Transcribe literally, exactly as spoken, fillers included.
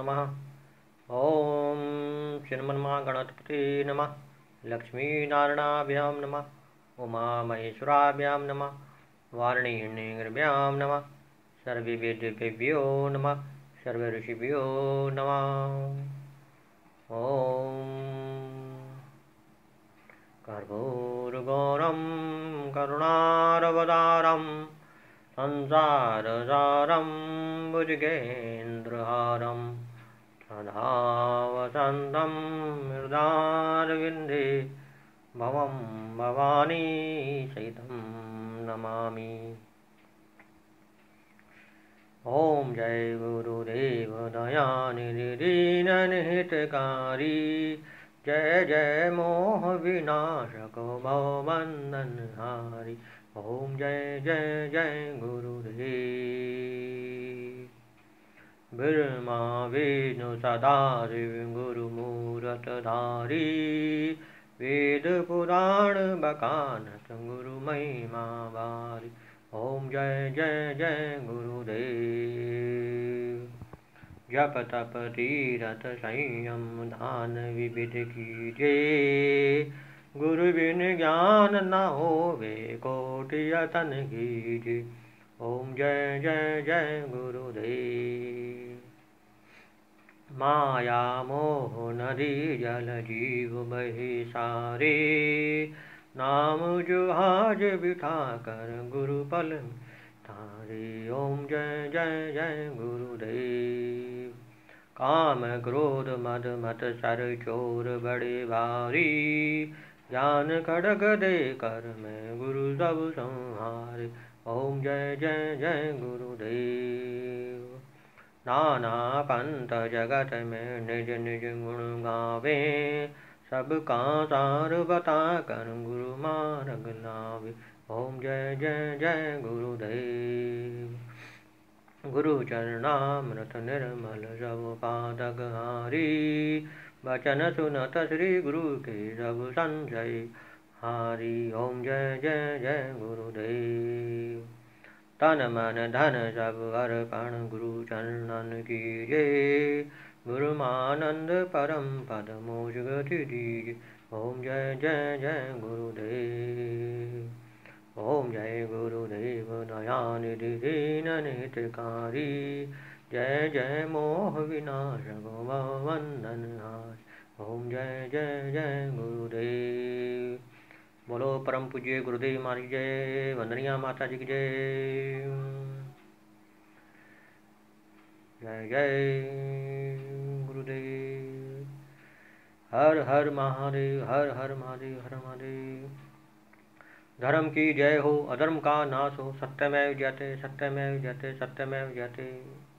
नमः। ओम श्रीमन्महागणपते नमः। लक्ष्मीनारायणाभ्यां नमः। उमामहेश्वराभ्यां नमः। वारणीर्भ्यां नमः। सर्ववेदेभ्यो नमः। सर्वऋषिभ्यो नमः। ओम कर्पूरगौरं करुणारवतारं संसारसारं भुजगेन्द्रहारं सदा वसन्तं हृदयारविन्दे भवं भवानी सहितं नमामि। ओम जय गुरुदेव दयानिधि दीनहितकारी। जय जय मोह विनाशक भवबंधनहारी। ओम जय जय जय गुरुदेव। ब्रह्मा विष्णु सदाशिव गुरुमूरत धारी। वेद पुराण बखानत गुरु महिमा बारी। ओम जय जय जय गुरुदेव। जप तप तीरथ संयम दान विविध कीजे। गुरु बिन ज्ञान न होवे कोटि यतन कीजे। ओम जय जय जय गुरुदेव। माया मोह नदी जल जीव बहि सारे। नाम जुहाज बिठा कर गुरु पल तारे। ओम जय जय जय गुरुदेव। काम क्रोध मद मत सर चोर बड़े भारी। ज्ञान खड्ग दे कर मैं गुरु सब संहारे। ओम जय जय जय गुरुदेव। नाना पंथ जगत में निज निज गुण गावे। सबका सार बता कर गुरु मार्ग लावे। ओम जय जय जय गुरुदेव। गुरु चरणामृत निर्मल सब पादक हारी। वचन सुनत श्री गुरु के सब संशय हारी। ओम जय जय जय गुरुदेव। तन मन धन सब अर्पण गुरु चरणन कीजे। गुरुमानंद परम पद मोक्ष गति दीजे। ओम जय जय जय गुरुदेव। ओम जय गुरुदेव दयानिधि दीनहितकारी। जय जय मोह विनाशक भवबंधनहारी। ओम जय जय जय गुरुदेव। बोलो परम पूज्य गुरुदेव महाराज जय। वंदनिया माता जी की जय। जय जय गुरुदेव। हर हर महादेव हर हर महादेव हर महादेव। धर्म की जय हो, अधर्म का नाश हो। सत्यमेव जयते सत्यमेव जयते सत्यमेव जयते।